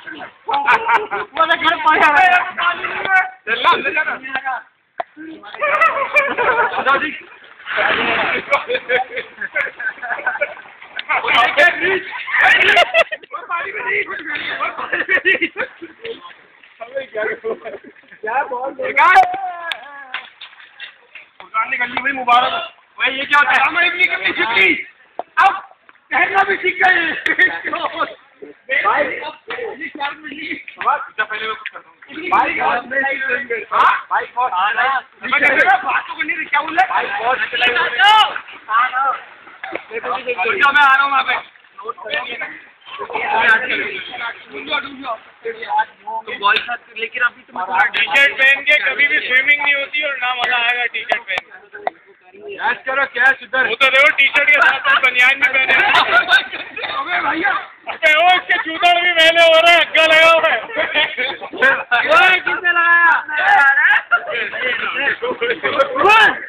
वो तो घर पड़ा है। चल अंदर जाना। दादी। क्या बॉल निकल ली भाई, मुबारक भाई। ये क्या होता है? हमें इतनी कमी छुट्टी अब कहना भी सीख गए। भाई पहले मैं कुछ करता हूँ भाई। भाई बातों को नहीं क्या बोल रहा भाई? बहुत मैं आ रहा हूँ वहाँ पे। बॉल साथ लेकिन अभी तुम टी शर्ट पहन के कभी भी स्विमिंग नहीं होती और ना मजा आएगा टी शर्ट पहन के। कैच करो कैच उधर। वो तो देखो टी शर्ट के साथ साथ बनियान भी पहने। अबे भैया वो इसके जूता भी मैले हो रहा है, अग्गा लगा हुआ है। किसने लगाया?